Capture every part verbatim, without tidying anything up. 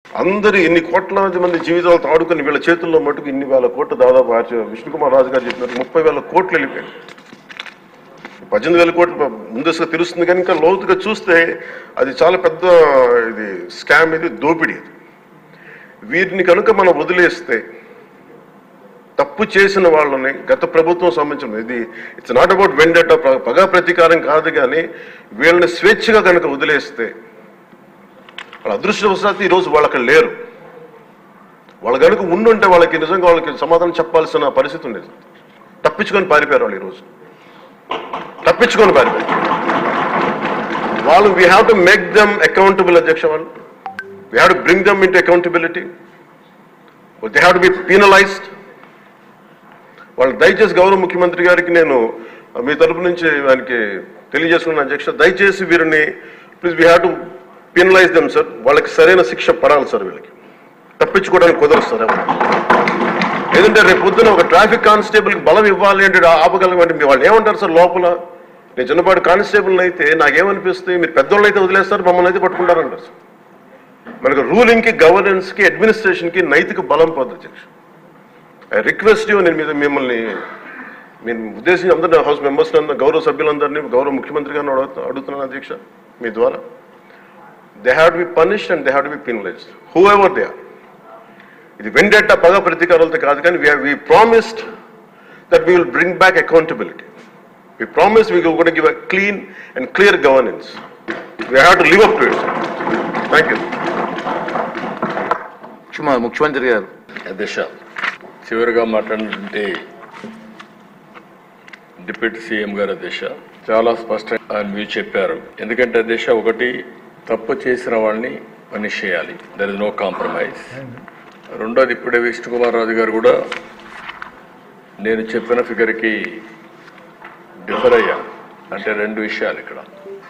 అందరూ ఇన్ని కోట్లాది మంది జీవితాలతో ఆడుకుని వీళ్ళ చేతుల్లో మటుకు ఇన్ని వేల కోట్లు దాదాపు విష్ణుకుమార్ రాజు గారు చెప్పినట్టు ముప్పై వేల కోట్లు వెళ్ళిపోయాయి. పద్దెనిమిది వేల కోట్లు ముందస్తుగా తెలుస్తుంది కానీ ఇంకా లోతుగా చూస్తే అది చాలా పెద్ద ఇది స్కామ్, ఇది దోపిడీ. వీటిని కనుక మనం వదిలేస్తే తప్పు చేసిన వాళ్ళని గత ప్రభుత్వం సంబంధించిన ఇది ఇట్స్ నాట్ అబౌట్ వెండట పగా ప్రతీకారం కాదు, కానీ వీళ్ళని స్వేచ్ఛగా కనుక వదిలేస్తే వాళ్ళ అదృష్టవశాత్తు ఈరోజు వాళ్ళకి లేరు. వాళ్ళు కనుక ఉండుంటే వాళ్ళకి నిజంగా వాళ్ళకి సమాధానం చెప్పాల్సిన పరిస్థితి ఉండేది. తప్పించుకొని పారిపోయారు వాళ్ళు ఈరోజు, తప్పించుకొని పారిపోయారు వాళ్ళు. We have to make them accountable అధ్యక్ష. వాళ్ళు we have to bring them into accountability. They have to be penalised. వాళ్ళు దయచేసి గౌరవ ముఖ్యమంత్రి గారికి నేను మీ తరపు నుంచి ఆయనకి తెలియజేసుకున్నాను అధ్యక్ష, దయచేసి వీరిని please we have to penalise them sir. వాళ్ళకి సరైన శిక్ష పడాలి సార్. వీళ్ళకి తప్పించుకోవడానికి కుదరదు సార్. ఏదంటే రేపు పొద్దున ఒక ట్రాఫిక్ కానిస్టేబుల్కి బలం ఇవ్వాలి అంటే ఆపగలమంటే వాళ్ళు ఏమంటారు సార్ లోపల? నేను చిన్నపాటి కానిస్టేబుల్ని అయితే నాకేమనిపిస్తే మీరు పెద్దోళ్ళు అయితే వదిలేస్తారు, మమ్మల్ని అయితే పట్టుకుంటారంటారు సార్. మనకు రూలింగ్కి, గవర్నెన్స్కి, అడ్మినిస్ట్రేషన్కి నైతిక బలం పోదు అధ్యక్ష. ఐ రిక్వెస్ట్ యూ, నేను మీద మిమ్మల్ని నేను ఉద్దేశించి అందరినీ హౌస్ మెంబర్స్ గౌరవ సభ్యులందరినీ గౌరవ ముఖ్యమంత్రి గారిని అడుగుతున్నాను అధ్యక్ష మీ ద్వారా. They have to be punished and they have to be penalised whoever they are. ఇది వెండేట పగ ప్రతీకారాలతో కాదు, కానీ we we promised that we will bring back accountability. We promise we gonna give a clean and clear governance. We have to live up to it. Thank you. ముఖ్యమంత్రి గారు. అధ్యక్ష, చివరిగా మాట్లాడినటువంటి డిప్యూటీ సీఎం గారు అధ్యక్ష చాలా స్పష్టంగా ఆయన వ్యూ చెప్పారు. ఎందుకంటే అధ్యక్ష, ఒకటి తప్పు చేసిన వాళ్ళని పనిష్ చేయాలి, దర్ ఇస్ నో కాంప్రమైజ్. రెండోది ఇప్పుడే విష్ణుకుమార్ రాజు గారు కూడా నేను చెప్పిన ఫిగర్కి డిఫర్ అయ్యాను. అంటే రెండు విషయాలు ఇక్కడ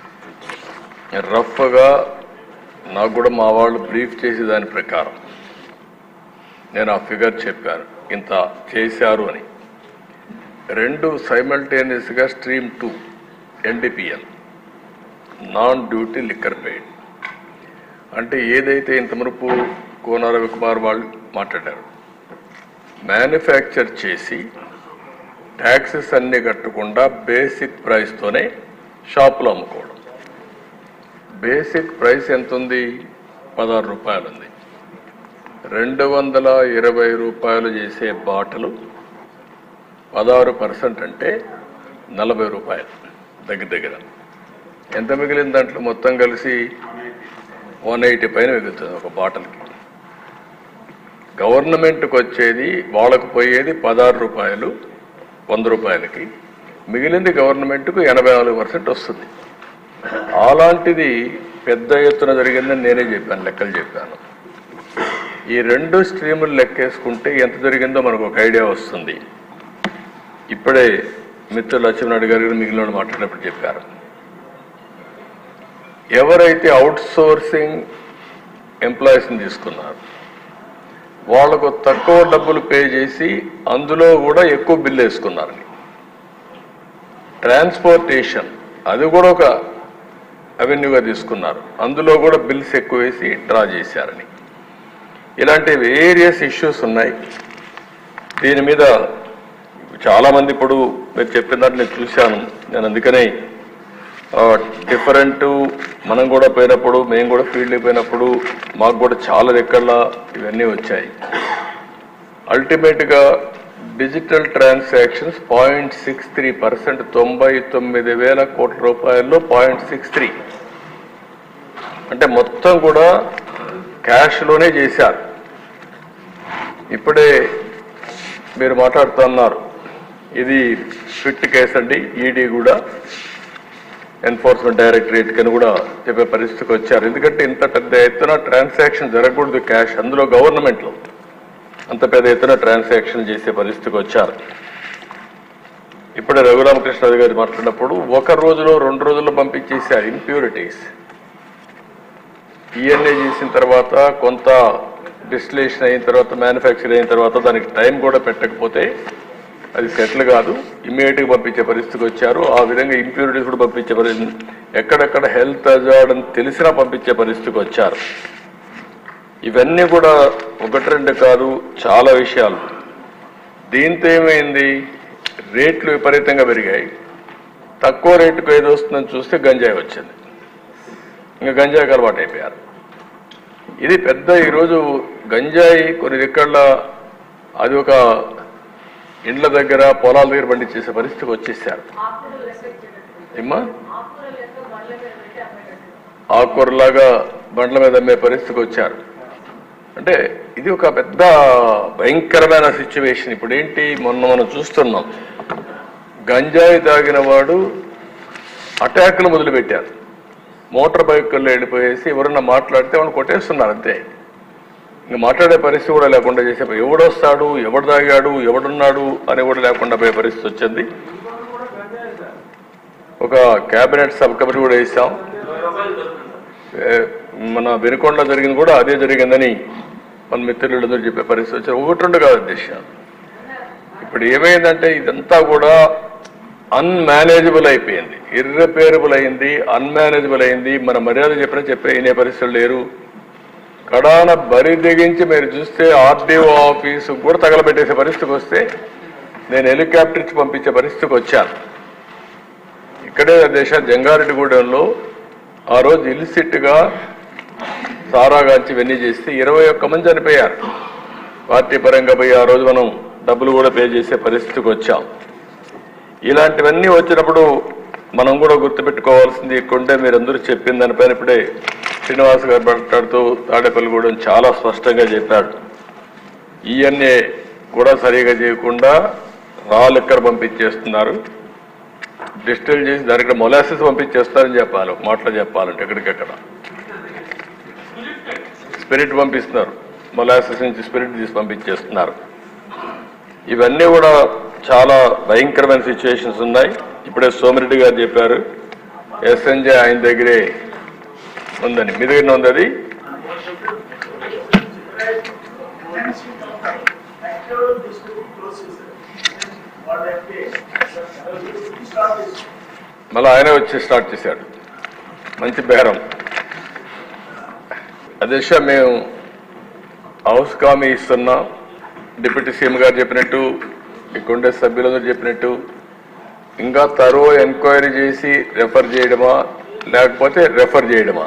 రఫ్గా నాకు కూడా మా వాళ్ళు బ్రీఫ్ చేసే దాని ప్రకారం నేను ఆ ఫిగర్ చెప్పాను, ఇంత చేశారు అని. రెండు సైమల్టేనియస్గా stream to NDPL non duty liquor paid అంటే ఏదైతే ఇంత మునుపు కోన రవికుమార్ వాళ్ళు మాట్లాడారు, మ్యానుఫ్యాక్చర్ చేసి ట్యాక్సెస్ అన్నీ కట్టకుండా బేసిక్ ప్రైస్తోనే షాపులో అమ్ముకోవడం. బేసిక్ ప్రైస్ ఎంత ఉంది? పదహారు రూపాయలు ఉంది. రెండు వందల ఇరవై రూపాయలు చేసే బాటలు పదహారు పర్సెంట్ అంటే నలభై రూపాయలు దగ్గర దగ్గర. ఎంత మిగిలిన దాంట్లో మొత్తం కలిసి వన్ ఎయిటీ పైన మిగులుతుంది ఒక బాటల్కి. గవర్నమెంట్కి వచ్చేది వాళ్ళకు పోయేది పదహారు రూపాయలు వంద రూపాయలకి, మిగిలింది గవర్నమెంట్కు ఎనభై నాలుగు పర్సెంట్ వస్తుంది. అలాంటిది పెద్ద ఎత్తున జరిగిందని నేనే చెప్పాను, లెక్కలు చెప్పాను. ఈ రెండు స్ట్రీములు లెక్కేసుకుంటే ఎంత జరిగిందో మనకు ఒక ఐడియా వస్తుంది. ఇప్పుడే మిత్రులు లక్ష్మీనాయుడు గారు మిగిలిన మాట్లాడినప్పుడు చెప్పారు, ఎవరైతే అవుట్ సోర్సింగ్ ఎంప్లాయీస్ని తీసుకున్నారు వాళ్లకు తక్కువ డబ్బులు పే చేసి అందులో కూడా ఎక్కువ బిల్లు వేసుకున్నారని. ట్రాన్స్పోర్టేషన్ అది కూడా ఒక అవెన్యూగా తీసుకున్నారు, అందులో కూడా బిల్స్ ఎక్కువ వేసి డ్రా చేశారని. ఇలాంటి వేరియస్ ఇష్యూస్ ఉన్నాయి. దీని మీద చాలామంది ఇప్పుడు మీరు చెప్పిన దాన్ని నేను చూశాను. నేను అందుకనే డిఫరెంట్ మనం కూడా పోయినప్పుడు మేము కూడా ఫీల్డ్కి పోయినప్పుడు మాకు కూడా చాలా రెక్కల ఇవన్నీ వచ్చాయి. అల్టిమేట్గా digital transactions point six three percent తొంభై తొమ్మిది వేల కోట్ల రూపాయల్లో పాయింట్ సిక్స్ త్రీ అంటే మొత్తం కూడా క్యాష్లోనే చేశారు. ఇప్పుడే మీరు మాట్లాడుతున్నారు, ఇది ఫిట్ కేసు అండి. ఈడీ కూడా ఎన్ఫోర్స్మెంట్ డైరెక్టరేట్ కని కూడా చెప్పే పరిస్థితికి వచ్చారు. ఎందుకంటే ఇంత పెద్ద ఎత్తున ట్రాన్సాక్షన్ జరగకూడదు క్యాష్, అందులో గవర్నమెంట్లో అంత పెద్ద ఎత్తున ట్రాన్సాక్షన్ చేసే పరిస్థితికి వచ్చారు. ఇప్పుడే రఘురామకృష్ణరాజు గారు మాట్లాడినప్పుడు ఒక రోజులో రెండు రోజుల్లో పంపించేశారు ఇంప్యూరిటీస్. ఈఎన్ఏ చేసిన తర్వాత కొంత డిస్టిలేషన్ అయిన తర్వాత మ్యానుఫ్యాక్చర్ అయిన తర్వాత దానికి టైం కూడా పెట్టకపోతే అది సెటిల్ కాదు, ఇమ్మీడియట్గా పంపించే పరిస్థితికి వచ్చారు. ఆ విధంగా ఇంప్యూరిటీస్ కూడా పంపించే పరిస్థితి, ఎక్కడెక్కడ హెల్త్ హజార్డ్ అని తెలిసినా పంపించే పరిస్థితికి వచ్చారు. ఇవన్నీ కూడా ఒకటి రెండు కాదు, చాలా విషయాలు. దీంతో ఏమైంది, రేట్లు విపరీతంగా పెరిగాయి. తక్కువ రేటుకు ఏది వస్తుందని చూస్తే గంజాయి వచ్చింది. ఇంకా గంజాయికి అలవాటు అయిపోయారు. ఇది పెద్ద ఈరోజు గంజాయి కొన్ని దిక్కళ్ళ అది ఒక ఇండ్ల దగ్గర పొలాల దగ్గర పండించేసే పరిస్థితికి వచ్చేసారు. ఏమ్మా ఆకుకూరలాగా బండ్ల మీద అమ్మే పరిస్థితికి వచ్చారు. అంటే ఇది ఒక పెద్ద భయంకరమైన సిచ్యువేషన్. ఇప్పుడు ఏంటి, మొన్న మనం చూస్తున్నాం, గంజాయి తాగిన వాడు అటాక్లు మొదలుపెట్టారు. మోటార్ బైకుల్లో వెళ్ళిపోయేసి ఎవరన్నా మాట్లాడితే వాళ్ళు కొట్టేస్తున్నారు అంతే. ఇంకా మాట్లాడే పరిస్థితి కూడా లేకుండా చేసే, ఎవడొస్తాడు, ఎవడు తాగాడు, ఎవడున్నాడు అని కూడా లేకుండా పోయే పరిస్థితి వచ్చింది. ఒక కేబినెట్ సబ్ కమిటీ కూడా వేసాం. మన వెనుకొండలో జరిగింది కూడా అదే జరిగిందని మన మిత్రులందరూ చెప్పే పరిస్థితి వచ్చారు. ఒకటి రెండు కాదు అధ్యక్ష. ఇప్పుడు ఏమైందంటే ఇదంతా కూడా అన్మేనేజబుల్ అయిపోయింది, ఇర్రిపేరబుల్ అయింది, అన్మేనేజబుల్ అయింది. మన మర్యాద చెప్పినా చెప్పే వినే పరిస్థితులు లేరు. కడాన బరి దిగించి మీరు చూస్తే ఆర్డీఓ ఆఫీసు కూడా తగలబెట్టేసే పరిస్థితికి వస్తే నేను హెలికాప్టర్ ఇచ్చి పంపించే పరిస్థితికి వచ్చాను. ఇక్కడే దేశ జంగారెడ్డిగూడెంలో ఆ రోజు ఇల్సిట్గా సారాగాంచి ఇవన్నీ చేస్తే ఇరవై ఒక్క మంది చనిపోయారు. పార్టీ పరంగా పోయి ఆ రోజు మనం డబ్బులు కూడా పే చేసే పరిస్థితికి వచ్చాం. ఇలాంటివన్నీ వచ్చినప్పుడు మనం కూడా గుర్తుపెట్టుకోవాల్సింది కొండే మీరందరూ చెప్పిన దానిపైన ఇప్పుడే శ్రీనివాస్ గారు మాట్లాడుతూ తాడేపల్లిగూడెం చాలా స్పష్టంగా చెప్పాడు. ఈఎన్ఏ కూడా సరిగా చేయకుండా రా లిక్కర్ పంపించేస్తున్నారు, డిస్టిల్ చేసి దానికి మొలాసిస్ పంపించేస్తారని చెప్పాలి. ఒక మాటలో చెప్పాలంటే ఎక్కడికెక్కడ స్పిరిట్ పంపిస్తున్నారు, మొలాసిస్ నుంచి స్పిరిట్ తీసి పంపించేస్తున్నారు. ఇవన్నీ కూడా చాలా భయంకరమైన సిచ్యువేషన్స్ ఉన్నాయి. ఇప్పుడే సోమిరెడ్డి గారు చెప్పారు ఎస్ఎన్జే ఆయన దగ్గరే ఉందని. మీ దగ్గర ఉంది అది? మళ్ళీ ఆయనే వచ్చి స్టార్ట్ చేశాడు. మంచి బేరం. అధ్యక్ష, మేము హౌస్ కామీ ఇస్తున్నాం. డిప్యూటీ సీఎం గారు చెప్పినట్టు, ఇక్కడుండే సభ్యులందరూ చెప్పినట్టు ఇంకా తరో ఎంక్వైరీ చేసి రెఫర్ చేయడమా లేకపోతే రెఫర్ చేయడమా?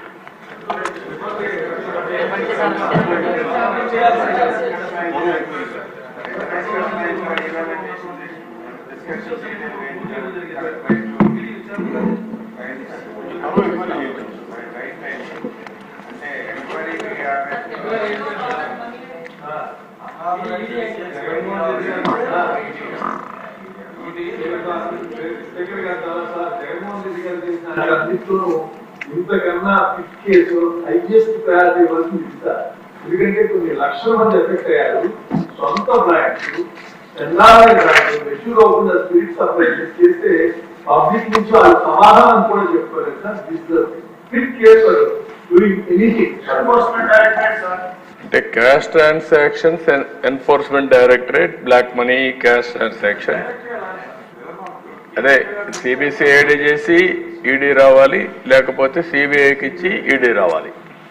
ఇంతకన్నా ఫిఫ్త్ కేసు హైయెస్ట్ ప్రయారిటీ ఇవ్వాల్సింది ఇస్తారు. ఎందుకంటే కొన్ని లక్షల మంది ఎఫెక్ట్ అయ్యారు. సొంత బ్రాండ్స్ ఎన్ఆర్ఐ బ్రాండ్స్ మెచ్యూర్ అవ్వకుండా స్పిరిట్ సప్లై చేస్తే పబ్లిక్ నుంచి వాళ్ళు సమాధానం కూడా చెప్పుకోలేదు sir. This fifth case doing anything. అంటే cash transactions enforcement directorate, black money, cash transaction, అదే సిబిసిఐడి చేసి ఈడీ రావాలి, లేకపోతే సిబిఐకి ఇచ్చి ఈడీ రావాలి.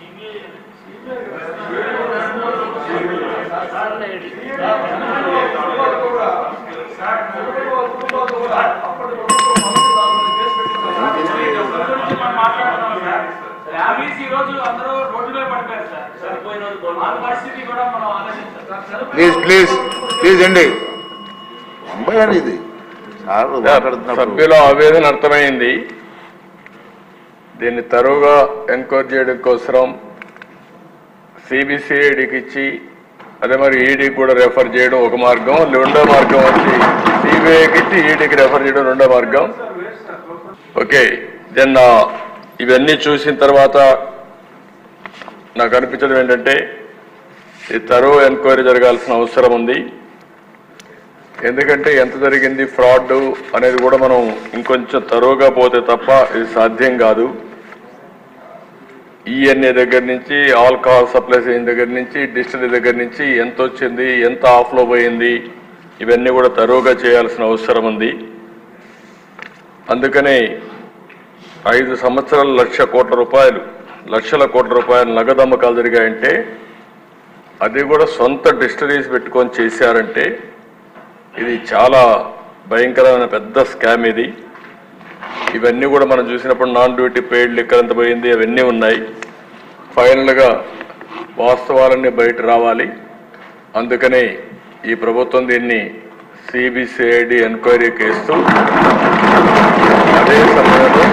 ప్లీజ్ ప్లీజ్ ప్లీజ్ అండి. ఇది సభ్యుల ఆవేదన అర్థమైంది. దీన్ని తరువుగా ఎంక్వైరీ చేయడం కోసం సిబిసిఐడికి ఇచ్చి అదే మరి ఈడీకి కూడా రెఫర్ చేయడం ఒక మార్గం, రెండో మార్గం వచ్చి సిబిఐకి ఇచ్చి ఈడీకి రెఫర్ చేయడం రెండో మార్గం. ఓకే, దెన్ ఇవన్నీ చూసిన తర్వాత నాకు అనిపించడం ఏంటంటే ఈ తరువు ఎంక్వైరీ జరగాల్సిన అవసరం ఉంది. ఎందుకంటే ఎంత జరిగింది ఫ్రాడ్ అనేది కూడా మనం ఇంకొంచెం తరువుగా పోతే తప్ప ఇది సాధ్యం కాదు. ఈఎన్ఏ దగ్గర నుంచి, ఆల్కహాల్ సప్లైస్ అయిన దగ్గర నుంచి, డిస్టిలరీ దగ్గర నుంచి ఎంత వచ్చింది, ఎంత ఆఫ్లో పోయింది, ఇవన్నీ కూడా తరువుగా చేయాల్సిన అవసరం ఉంది. అందుకనే ఐదు సంవత్సరాల లక్ష కోట్ల రూపాయలు లక్షల కోట్ల రూపాయల నగదు అమ్మకాలు జరిగాయంటే అది కూడా సొంత డిస్టరీస్ పెట్టుకొని చేశారంటే ఇది చాలా భయంకరమైన పెద్ద స్కామ్ ఇది. ఇవన్నీ కూడా మనం చూసినప్పుడు నాన్ డ్యూటీ పెయిడ్ లిక్కర్ ఎంత పోయింది అవన్నీ ఉన్నాయి. ఫైనల్గా వాస్తవాలన్నీ బయట రావాలి. అందుకనే ఈ ప్రభుత్వం దీన్ని సిబిసిఐడి ఎంక్వైరీకి ఇస్తూ అదే సమయంలో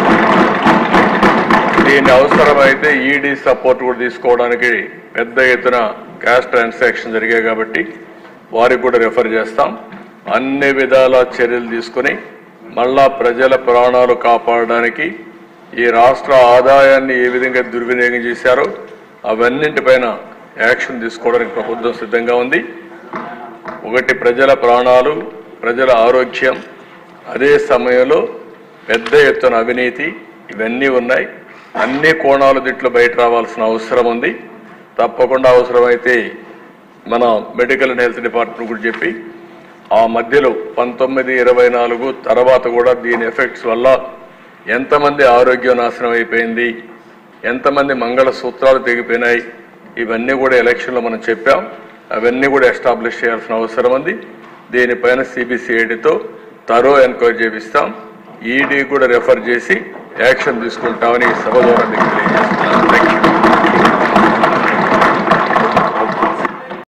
దీని అవసరమైతే ఈడీ సపోర్ట్ కూడా తీసుకోవడానికి పెద్ద ఎత్తున క్యాష్ ట్రాన్సాక్షన్ జరిగాయి కాబట్టి వారికి కూడా రెఫర్ చేస్తాం. అన్ని విధాల చర్యలు తీసుకుని మళ్ళా ప్రజల ప్రాణాలు కాపాడడానికి ఈ రాష్ట్ర ఆదాయాన్ని ఏ విధంగా దుర్వినియోగం చేశారో అవన్నింటిపైన యాక్షన్ తీసుకోవడానికి ప్రభుత్వం సిద్ధంగా ఉంది. ఒకటి ప్రజల ప్రాణాలు, ప్రజల ఆరోగ్యం, అదే సమయంలో పెద్ద ఎత్తున అవినీతి ఇవన్నీ ఉన్నాయి. అన్ని కోణాలు దీంట్లో బయట రావాల్సిన అవసరం ఉంది. తప్పకుండా అవసరమైతే మన మెడికల్ అండ్ హెల్త్ డిపార్ట్మెంట్ కూడా చెప్పి ఆ మధ్యలో పంతొమ్మిది ఇరవై నాలుగు తర్వాత కూడా దీని ఎఫెక్ట్స్ వల్ల ఎంతమంది ఆరోగ్యం నాశనం అయిపోయింది, ఎంతమంది మంగళ సూత్రాలు తెగిపోయినాయి, ఇవన్నీ కూడా ఎలక్షన్లో మనం చెప్పాం. అవన్నీ కూడా ఎస్టాబ్లిష్ చేయాల్సిన అవసరం ఉంది. దీనిపైన సిబిసిఐడితో తరో ఎంక్వైరీ చేపిస్తాం. ఈడీ కూడా రెఫర్ చేసి యాక్షన్ తీసుకుంటామని సభ ద్వారా తెలియజేస్తున్నాను.